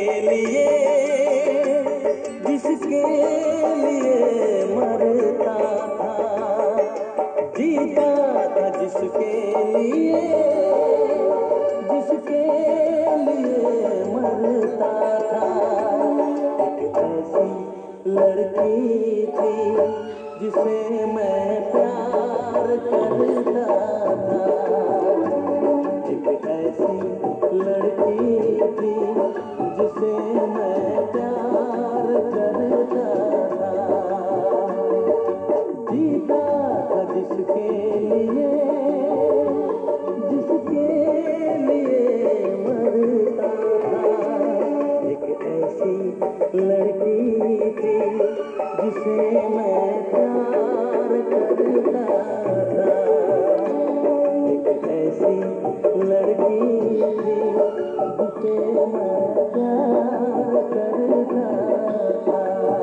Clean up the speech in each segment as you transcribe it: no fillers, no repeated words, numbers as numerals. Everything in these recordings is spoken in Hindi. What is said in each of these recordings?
लिए, जिसके लिए मरता था, जीता था जिसके लिए, जिसके लिए मरता था। ऐसी लड़की थी जिसे मैं प्यार करता था, एक ऐसी लड़की थी जिसे मैं प्यार करता था, जीता था जिसके लिए, जिसके लिए मरता था। एक ऐसी लड़की थी जिसे मैं प्यार करता था, एक ऐसी लड़की थी जिसे मैं प्यार करता था।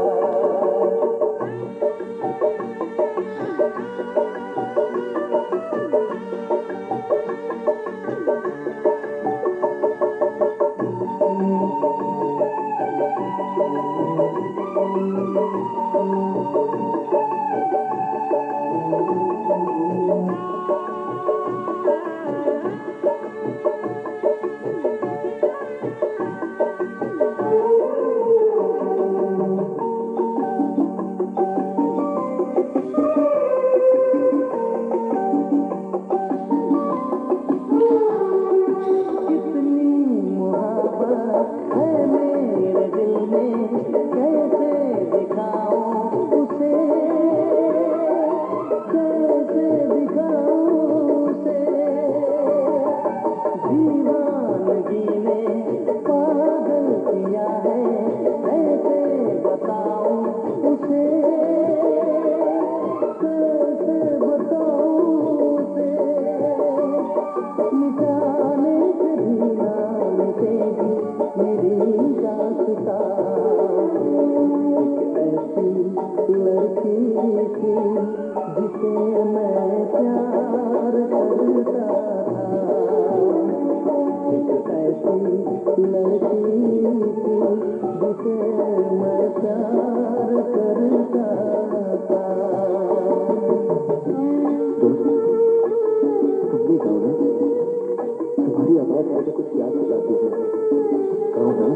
तुम्हारी आवाज मुझे कुछ याद दिलाती है, कहो ना।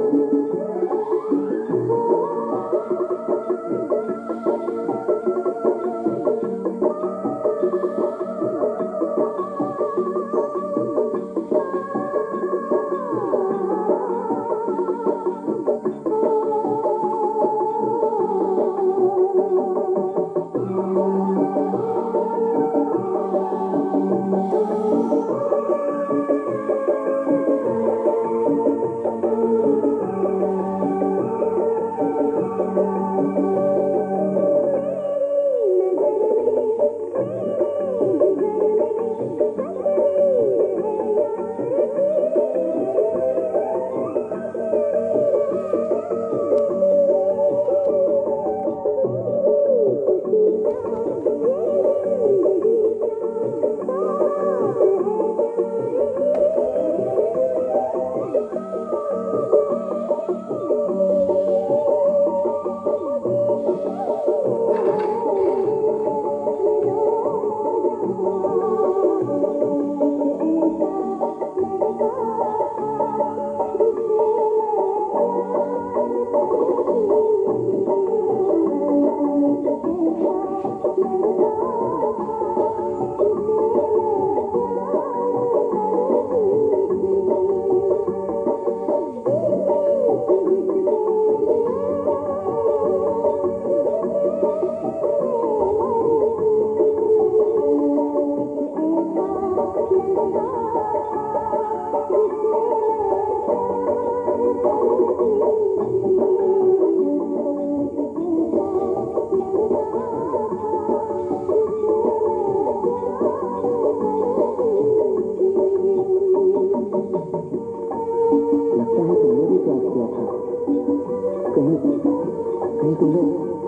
कहीं तुमने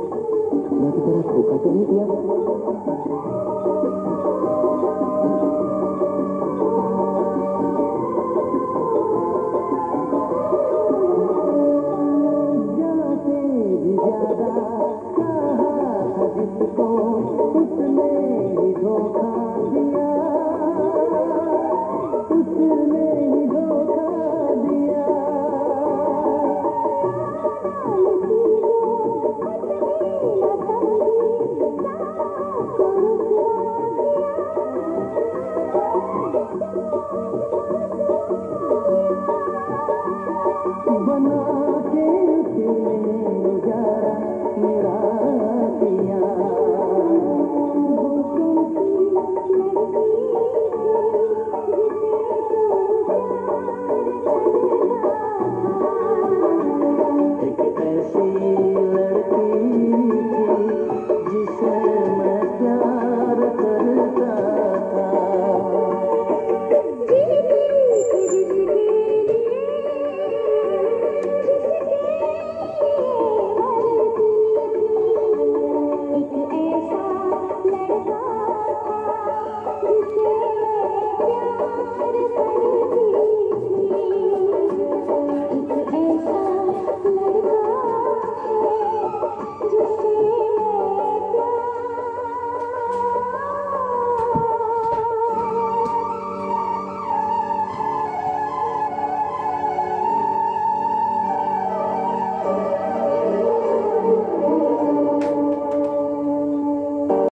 सपना की तरह धोखा तो नहीं दिया? उसने ही धोखा दिया, उसने ही धोखा दिया। बना के उसने उजारा मेरा पिया। एक ऐसी